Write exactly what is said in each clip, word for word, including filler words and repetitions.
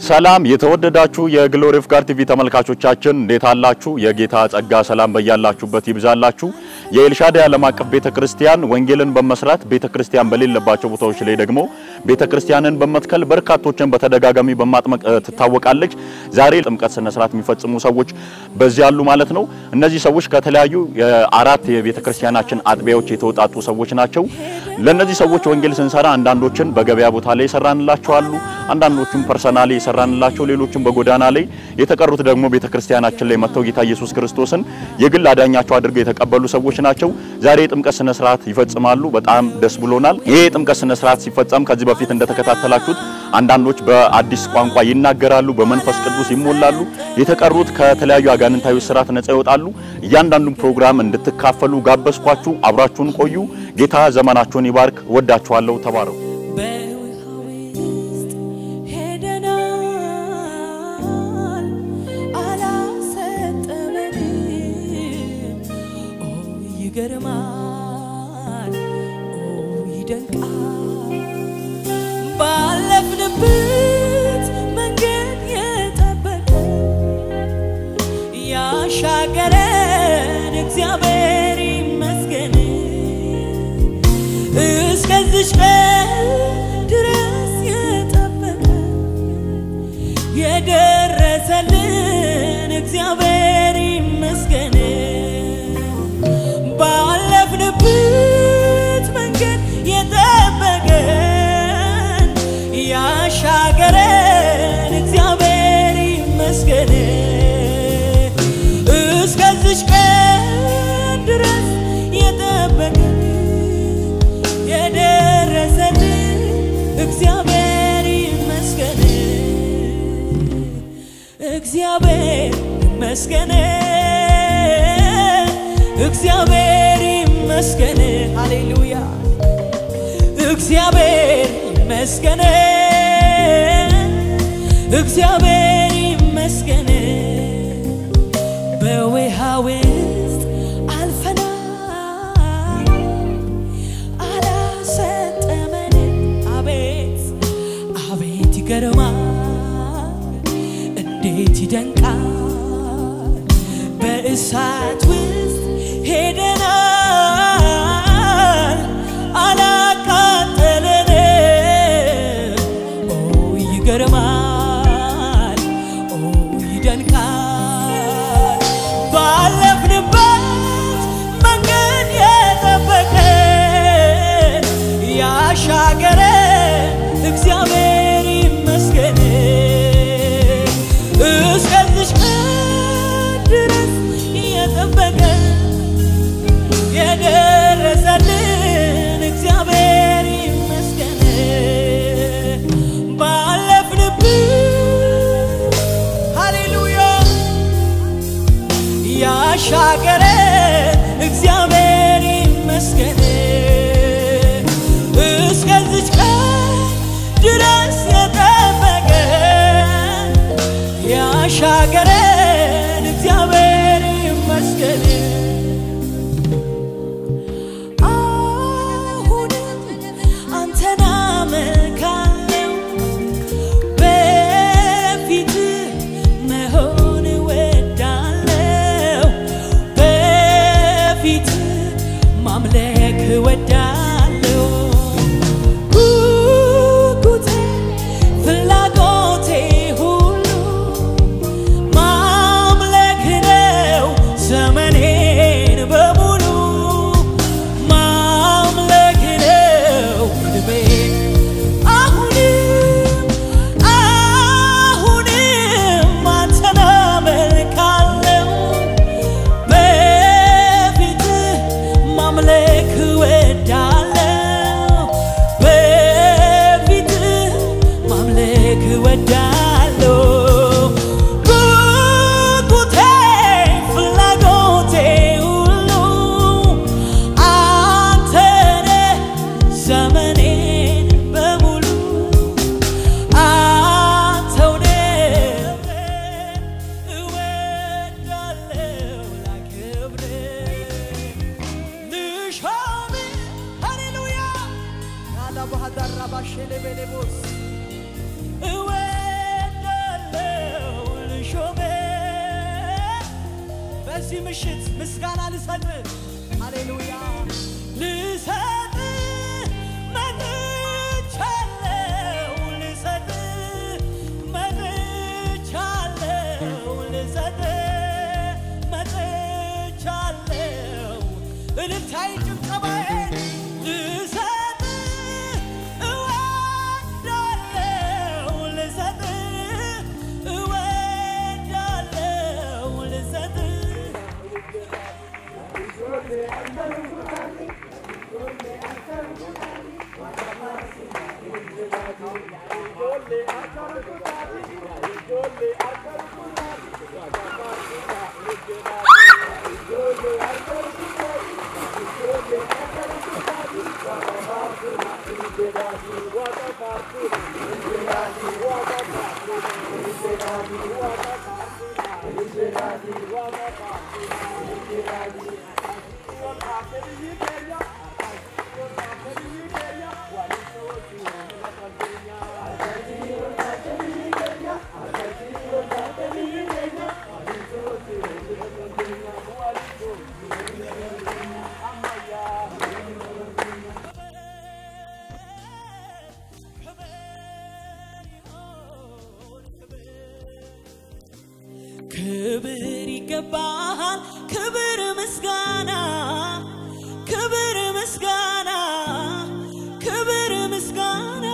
ሰላም የተወደዳችሁ የግሎሪ ኦፍ ጋድ ቲቪ ተመልካቾቻችን እንዴት አላችሁ? የጌታ ጸጋ ሰላም በያላችሁበት ይብዛላችሁ። የኤልሻዳይ ዓለም አቀፍ ቤተክርስቲያን ወንጌልን በመስራት ቤተክርስቲያን በሌለባቸው ቦታዎች ላይ ደግሞ ቤተክርስቲያንን በመትከል በርካቶችን በተደጋጋሚ በማጥመቅ ትታወቃለች። ዛሬ ጥምቀት ስነ ስርዓት የሚፈጽሙ ሰዎች በዚህ ያሉ ማለት ነው። እነዚህ ሰዎች ከተለያዩ አራት የቤተክርስቲያናችን አጥቢያዎች የተወጣጡ ሰዎች ናቸው። ለነዚህ ሰዎች ወንጌል ስንሰራ አንዳንዶችን በገበያ ቦታ ላይ ሰራንላቸው አሉ፣ አንዳንዶቹም ፐርሰናሊ ሰራንላቸው፣ ሌሎችም በጎዳና ላይ የተቀሩት ደግሞ ቤተክርስቲያናችን ላይ መተው ጌታ ኢየሱስ ክርስቶስን የግል አዳኛቸው አድርገው የተቀበሉ ሰዎች ናቸው። ዛሬ ጥምቀት ስነ ስርዓት ይፈጽማሉ። በጣም ደስ ብሎናል። ይሄ ጥምቀት ስነ ስርዓት ሲፈጸም ከዚህ በፊት እንደተከታተላችሁት አንዳንዶች በአዲስ ቋንቋ ይናገራሉ፣ በመንፈስ ቅዱስ ይሞላሉ፣ የተቀሩት ከተለያዩ አጋንንታዊ ስራት ነፃ ይወጣሉ። እያንዳንዱን ፕሮግራም እንድትካፈሉ ጋበዝኳችሁ። አብራችሁን ቆዩ። ጌታ ዘመናችሁን ይባርክ። ወዳችኋለሁ። ተባረኩ። ገርማል ኦ ይደንቃል ባለፍንበት መንገድ የጠበቀ ያሻገረን እግዚአብሔር ይመስገን እስከዚህ ድረስ የጠበቀ የደረሰልን እግዚአብሔር ይመስገን ባለፍንበት መንገድ የጠበቀን ያሻገረን እግዚአብሔር ይመስገን እስከዚህ ቀን ድረስ የጠበቀን የደረሰልን እግዚአብሔር ይመስገን እግዚአብሔር ይመስገን እግዚአብሔር ይመስገን ሃሌሉያ እግዚአብሔር ይመስገን እግዚአብሔር ይመስገን በውሃ ውስጥ አልፈናል አላሰጠመንም አቤት አቤት ይገርማል እንዴት ይደንቃል በእሳት ውስጥ ሄደናል አላቃጠለንም ኦ ይገርማል ኦ ይደንቃል ባለፍንበት መንገድ የጠበቀን ያሻገረን እግዚአብሔር ይመስገን እስከዚህ ቀን ድረስ የጠበቀን የደረሰልን እግዚአብሔር ይመስገን ባለፍንበት ሃሌሉያ ያሻገረን እግዚአብሔር ይመስገን እስከዚህ ቀን ድረስ የጠበቀን ያሻገረን እግዚአብሔር ይመስገን Hallelujah. በዚህ ምሽት ምስጋና ልሰጥ ሃሌሉያ ልሰጥ መጥቻለሁ ልሰጥ መጥቻለሁ ልሰጥ መጥቻለሁ እልልታዬ ጭብጨባዬ ልሰጥ እወዳለሁ ልሰጥ እወዳለሁ ልሰጥ ክብር ይገባሃል ክብር ምስጋና ክብር ምስጋና ክብር ምስጋና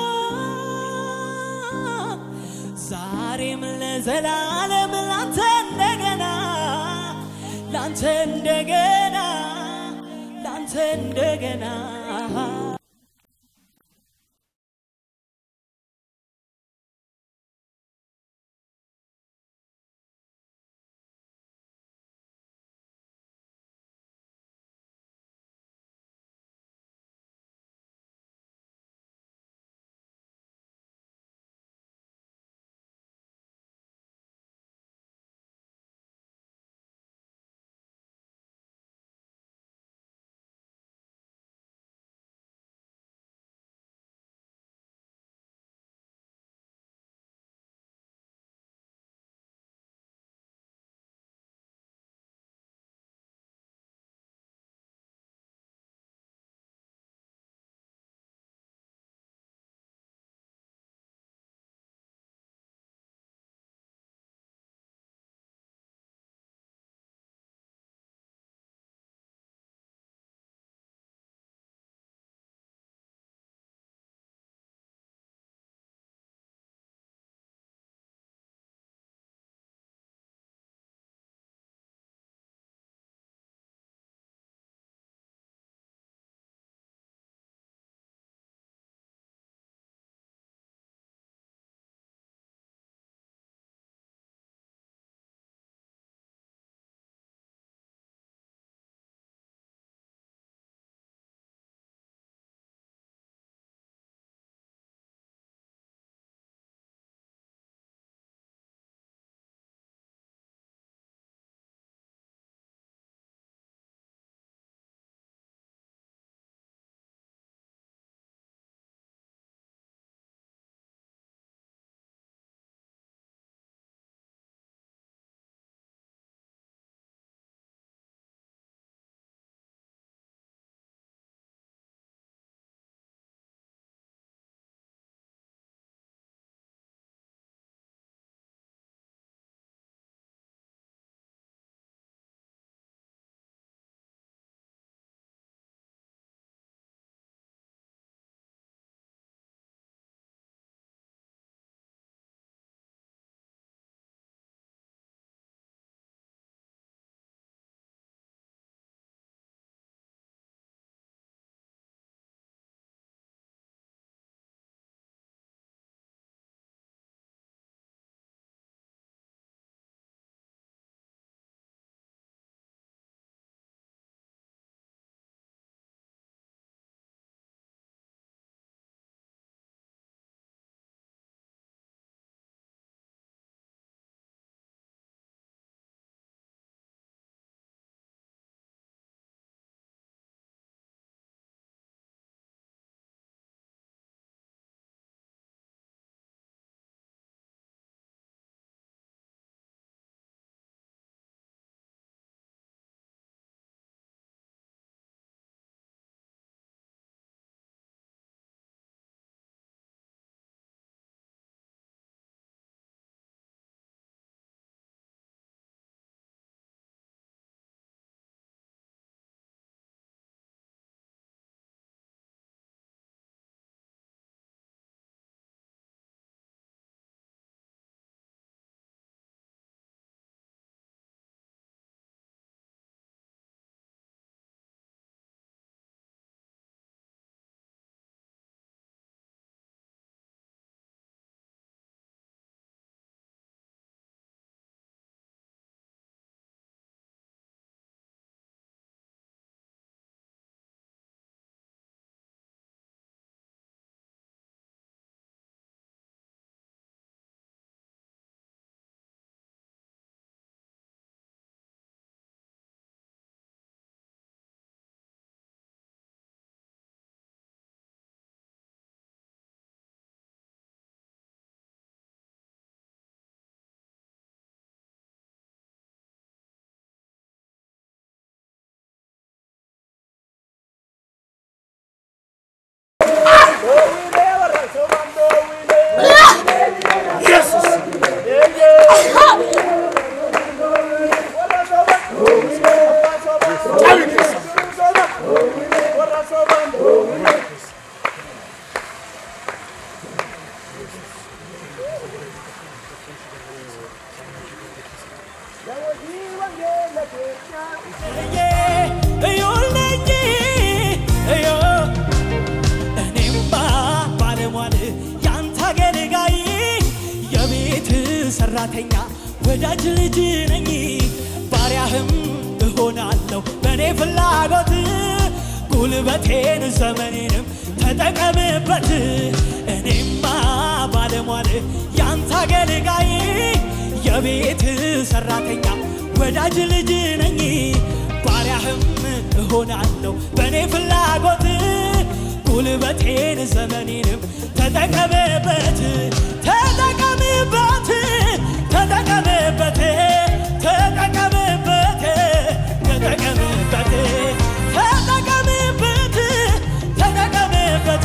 ዛሬም ለዘላለም ላንተ እንደገና ላንተ እንደገና ላንተ እንደገና ሰራተኛ ወዳጅ ልጅ ነኝ ባሪያህም እሆናለሁ በኔ ፍላጎት ጉልበቴን ዘመኔንም ተጠቀምበት እኔማ ባለሟል ያንተ አገልጋይ የቤት ሰራተኛ ወዳጅ ልጅ ነኝ ባሪያህም እሆናለሁ በኔ ፍላጎት ጉልበቴን ዘመኔንም ተጠቀምበት ተጠቀምበት ተጠቀምበት ተጠቀምበት ተጠቀምበት ተጠቀምበት ተጠቀምበት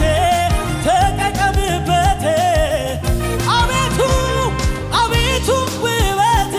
ተጠቀምበት አቤቱ አቤቱ ውበት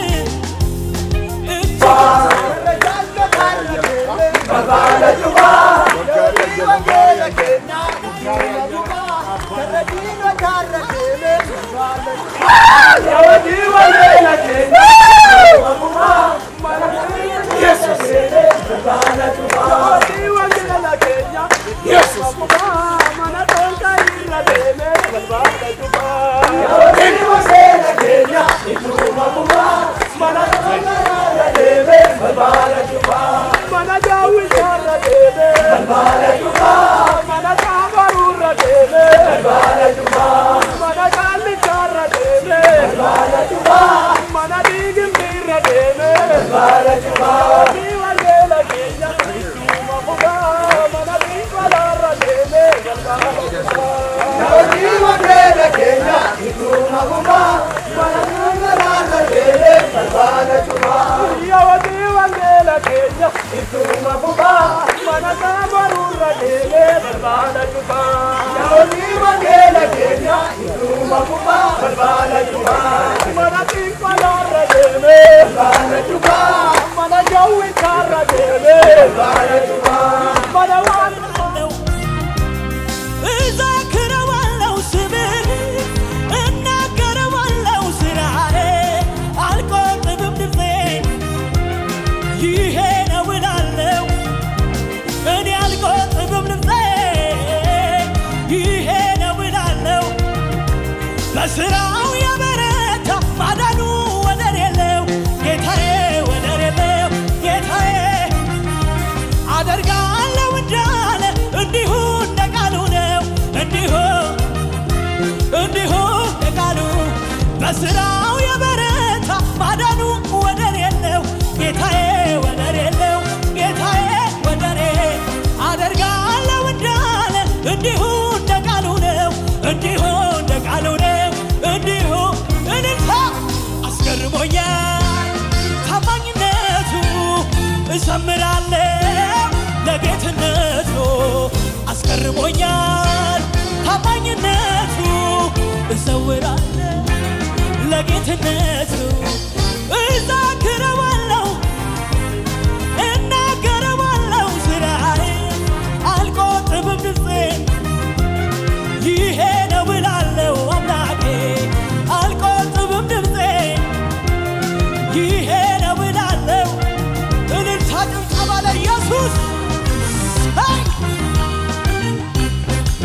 በስራው የበረታ ማዳኑ ወደር የለው ጌታዬ ወደር የለው ጌታዬ አደርጋለሁ እንዳለ እንዲሁ እንደ ቃሉ ነው እንዲሁ እንዲሁ እንደ ቃሉ በስራው የበረታ ማዳኑ ወደር የለው ጌታዬ ወደር የለው ጌታዬ ወደር አደርጋለሁ እንዳለ እንዲሁ እንደ ቃሉ ነው እንዲሁ እንደ ቃሉ ነው እንዲሁ እንልታ አስገርሞኛል ታማኝነቱ እዘምራለሁ ለጌትነቱ አስገርሞኛል ታማኝነቱ እዘምራለሁ ለጌትነቱ እዘክረዋለሁ እናገረዋለሁ ስራዬ አልቆጥብም ድምፄን ይሄ ነው ብላለሁ አምላኬ አልቆጥብም ድምፄን ይሄ ነው ብላለሁ እልልታ ጭብጨባ ለኢየሱስ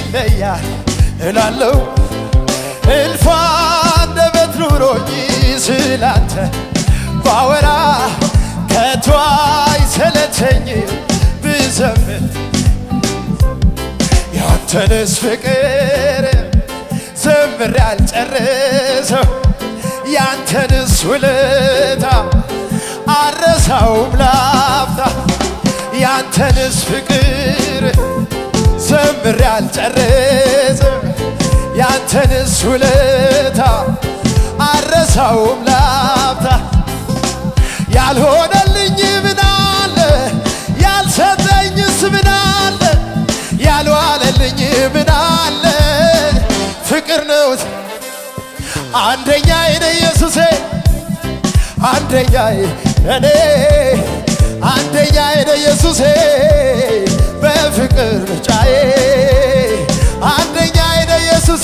ይለያል እላለሁ እልፍ አንደበት ኑሮኝ ስላንተ ባወራ ከቶ አይሰለቸኝም ብዘምር ያንተንስ ፍቅር ዘምሬ አልጨርሰው ያንተንስ ውለታ አልረሳውም ላፍታ ያንተንስ ፍቅር ዘምሬ አልጨርሰው ያንተንስ ውለታ አልረሳውም ላፍታ ያልሆነልኝ ምን አለ ያልሰጠኝስ ምን አለ ያልዋለልኝ ምን አለ ፍቅር ነው አንደኛዬ ነህ ኢየሱሴ አንደኛዬ እኔ አንደኛዬ ነህ ኢየሱሴ በፍቅር ምርጫዬ አንደኛዬ ነህ ኢየሱሴ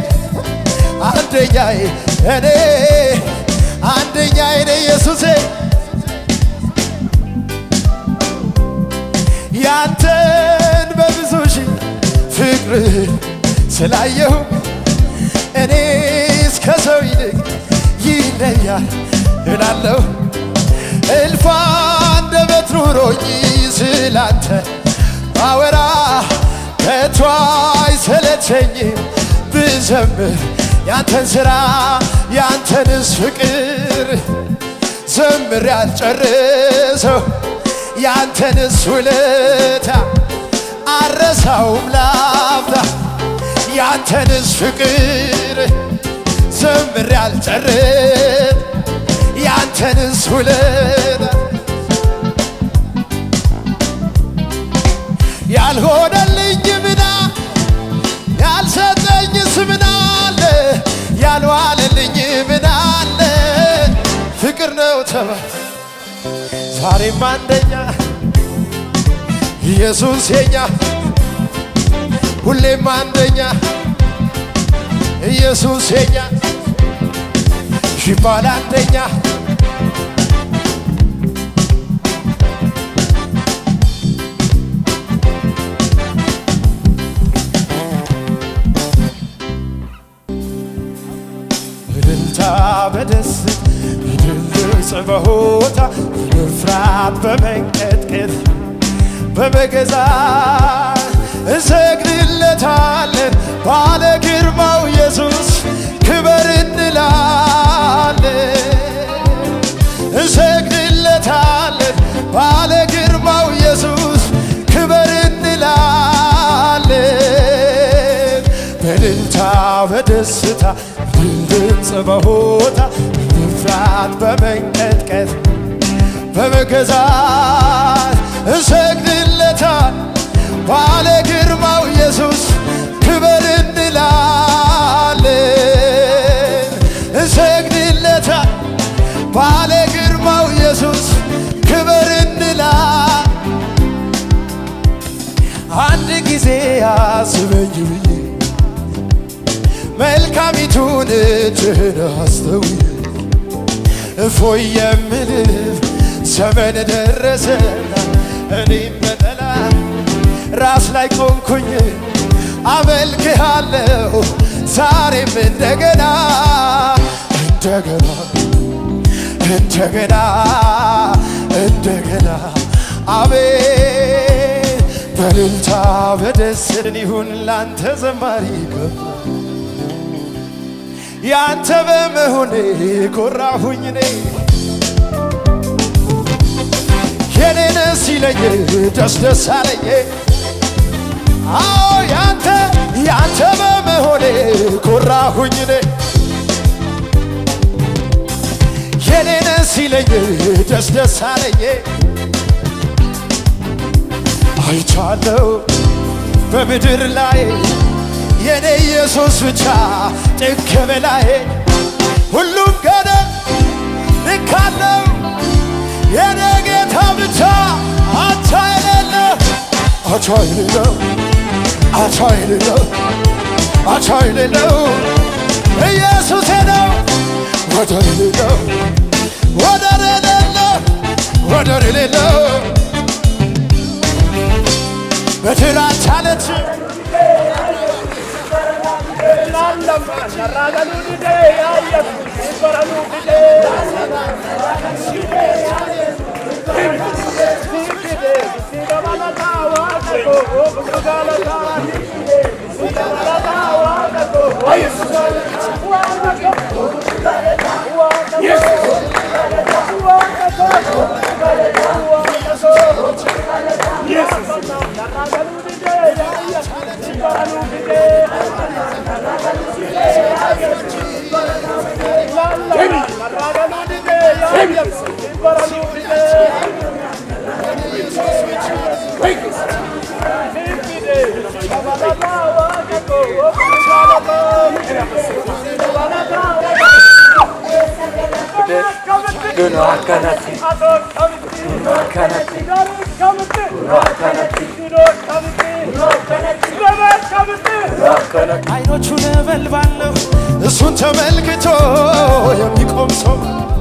አንደኛዬ እኔ አንደኛዬ ነህ ኢየሱሴ ያንተን በብዙ ሺህ ፍቅር ስላየሁ እኔ እስከ ሰው ይልቅ ይለያል እላለሁ እልፍ አንደበት ኑሮኝ ስላንተ ባወራ ከቶ አይሰለቸኝም ብዘምር ያንተን ሥራ ያንተንስ ፍቅር ዘምሬ አልጨርሰው ያንተንስ ውለታ አልረሳውም ላፍታ ያንተንስ ፍቅር ዘምሬ አልጨርስ ያንተንስ ውለታ ያልሆነልኝ ምን ያልሰጠኝስ ምን አለ ያልዋለልኝ ምን አለ ፍቅር ነው ተባለ ዛሬም አንደኛ ኢየሱስ የኛ ሁሌም አንደኛ ኢየሱስ የኛ ይባል አንደኛ በደስታ በደስታ በድምፅ በሆታ በፍርሃት በመንቀጥቀጥ በመገዛት እንሰግድለታለን ባለ ግርማው ኢየሱስ ክበር እንላለን እንሰግድለታለን ባለ ግርማው ኢየሱስ ክበር እንላለን በእልልታ በደስታ በድምፅ በሆታ በፍርሃት በመንቀጥቀጥ በመገዛት እንሰግድለታለን ባለ ግርማው ኢየሱስ ክበር እንላለን እንሰግድለታለን ባለ ግርማው ኢየሱስ ክበር እንላለን አንድ ጊዜ አስበኝ ብዬ መልካሚቱን እጅህን አስተውዬ እፎይ የምልህ ዘመን ደረሰና እኔም በጠላት ራስ ላይ ቆምኩኝ አመልክሃለሁ ዛሬም እንደገና እንደገና እንደገና እንደገና አሜን በእልልታ በደስታ ይሁን ላንተ ዘማሪ ገባ ያንተ በመሆኔ ኮራሁኝ እኔ የኔን ሲለኝ ደስ ደስ አለኝ አዎ ያንተ ያንተ በመሆኔ ኮራሁኝ እኔ የኔን ሲለኝ ደስ ደስ አለኝ አይቻለሁ በምድር ላይ የኔ ኢየሱስ ብቻ ጥግ በላይ ሁሉም ገደ ልካለው የኔ ጌታ ብቻ አቻ የሌለው አቻ የሌለው አቻ የሌለው አቻ የሌለው ኢየሱስ ነው ወደር የሌለው ወደር የሌለው ወደር የሌለው በትር አልቻለችም አይኖቹ ነበልባለው እሱን ተመልክቶ የሚቆም ሰው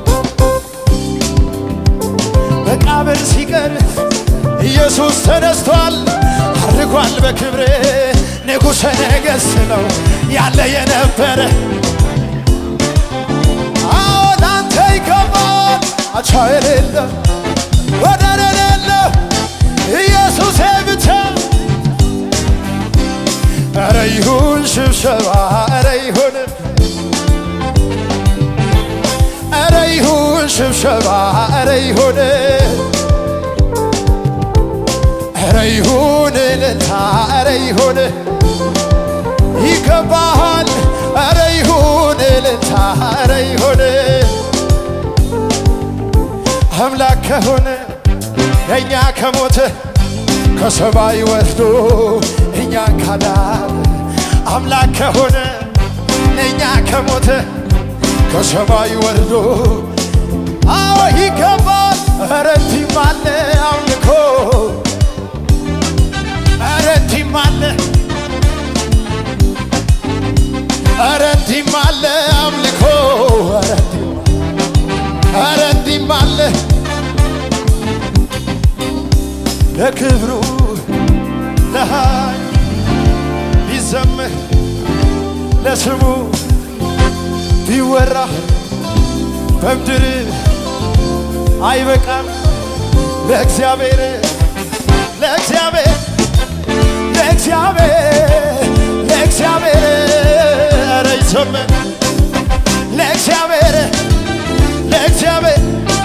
መቃብር ሲቀር ኢየሱስ ተነስቷል አርጓል በክብር ንጉሠ ነገሥት ነው ያለ የነበረ አዎ ላንተ ይገባል አቻ የሌለ ወደር የሌለ ኢየሱስ ብቻ ኧረ ይሁን ሽብሸባ ኧረ ይሁን ኧረ ይሁን ሽብሸባ ኧረ ይሁን ኧረ ይሁን እልልታ ኧረ ይሁን ይገባሃል ኧረ ይሁን እልልታ ኧረ ይሁን አምላክ ከሆነ ለእኛ ከሞተ ከሰማይ ወርዶ እኛን ካዳነ አምላክ ከሆነ ለእኛ ከሞተ ከሰማይ ወርዶ አዎ ይገባል ኧረ እንዲህም አለ አምልኮ ኧረ እንዲህም አለ ኧረ እንዲህም አለ አምልኮ ኧረ እንዲህም አለ ለክብሩ ለኃይል ቢዘምር ለስሙ ቢወራ በምድር አይበቃም ለእግዚአብሔር ለእግዚአብሔር ለእግዚአብሔር ለእግዚአብሔር ኧረ ይዘምር ለእግዚአብሔር ለእግዚአብሔር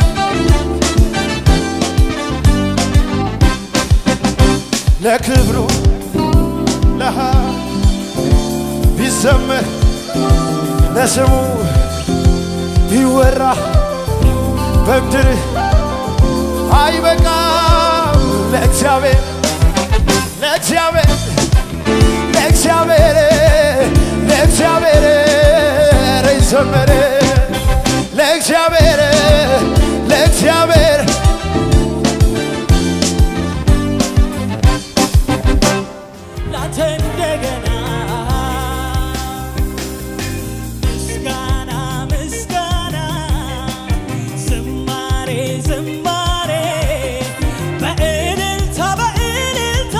ለክብሩ ለኃይል ቢዘምር ለስሙ ቢወራ በምድር አይበቃም ለእግዚአብሔር ለእግዚአብሔር ለእግዚአብሔር ለእግዚአብሔር ኧረ ይዘምር ለእግዚአብሔር ለእግዚአብሔር ላንተ እንደገና ምስጋና ምስጋና ዝማሬ ዝማሬ በእልልታ በእልልታ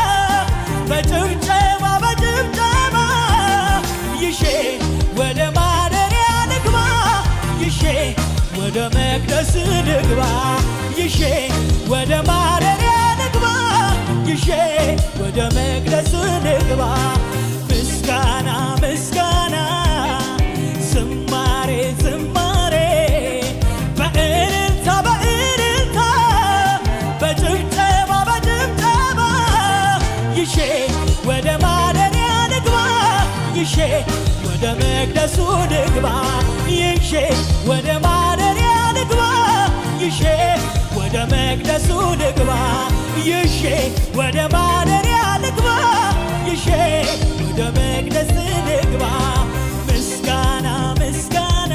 በጭብጨባ በጭብጨባ ይሼ ወደ ማደሪያ ልግባ ይሼ ወደ መቅደስ ልግባ ይሼ ወደ ማደሪያ ልግባ ይሼ ወደ መቅደስ ልግባ ምስጋና ምስጋና ዝማሬ ዝማሬ በእልልታ በእልልታ በጭብጨባ በጭብጨባ ይሼ ወደ ማደሪያ ልግባ ይሼ ወደ መቅደሱ ልግባ ይሼ ወደ ማደሪያ ልግባ ይሼ ወደ መቅደሱ ልግባ ይሼ ወደ ማደሪያ ልግባ ይሼ ወደ መቅደስ ልግባ ምስጋና ምስጋና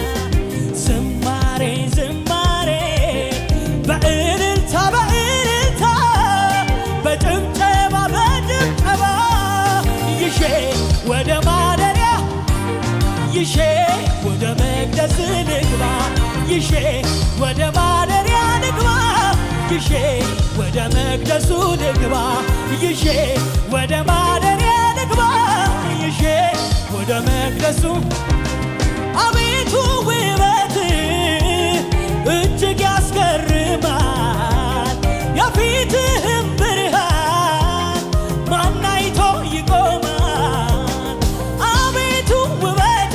ዝማሬ ዝማሬ በእልልታ በእልልታ በጭብጨባ በጭብጨባ ይሼ ወደ ማደሪያ ይሼ ወደ መቅደስ ልግባ ይሼ ወደ ማደሪያ ልግባ ይሼ ወደ መቅደሱ ልግባ ይሼ ወደ ማደሪያ ልግባ ይሼ ወደ ወደ መቅደሱ አቤቱ ውበት እጅግ ያስገርማል የፊትህም ብርሃን ማን አይቶ ይቆማል አቤቱ ውበት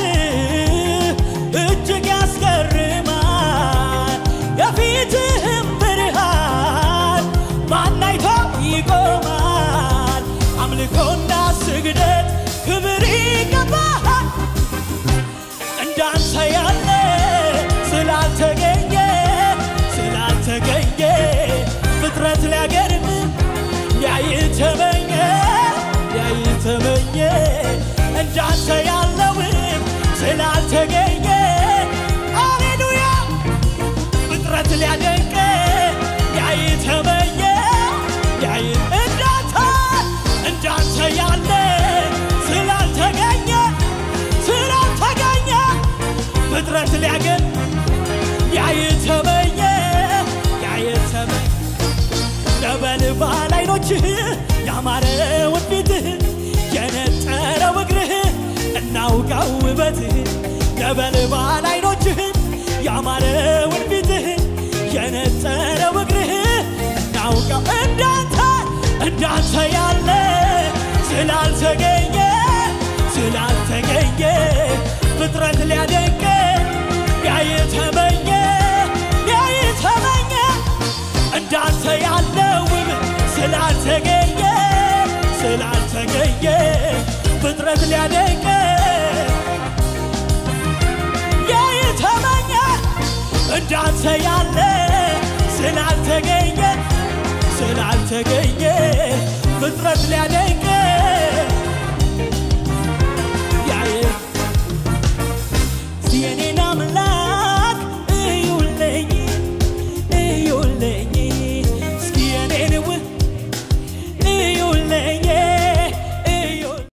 እጅግ ያስገርማል የፊትህም ብርሃን ማን አይቶ ይቆማል አምልኮና ስግደት ክብር ይገባሃል እንዳንተ ያለ ስላልተገኘ ስላልተገኘ ፍጥረት ሊያገርም ያይተመኘ ያይተመኘ እንዳንተ ያለው ስላልተገኘ ሃሌሉያ ፍጥረት ሊያደንቅ ያይተመኘ ያይ እንዳንተ እንዳንተ ያለ ስላልተገኘ ስላልተገኘ ፍጥረት ሊያገር ያይተመኘ ያይተመኘ ነበልባል አይኖችህ ያማረውን ፊትህ የነጠረው እግርህ እናውቀው ውበትህ ነበልባል አይኖችህ ያማረውን ፊትህ የነጠረው እግርህ እናውቀው እንዳንተ እንዳንተ ያለ ስላልተገኘ ስላልተገኘ ፍጥረት ሊያደንቅ ያይተመኘ ያይተመኘ እንዳንተ ያለው ስላልተገኘ ስላልተገኘ ፍጥረት ሊያደንቅ ያይተመኘ እንዳንተ ያለ ስላልተገኘ ስላልተገኘ ፍጥረት ሊያደንቅ የኔ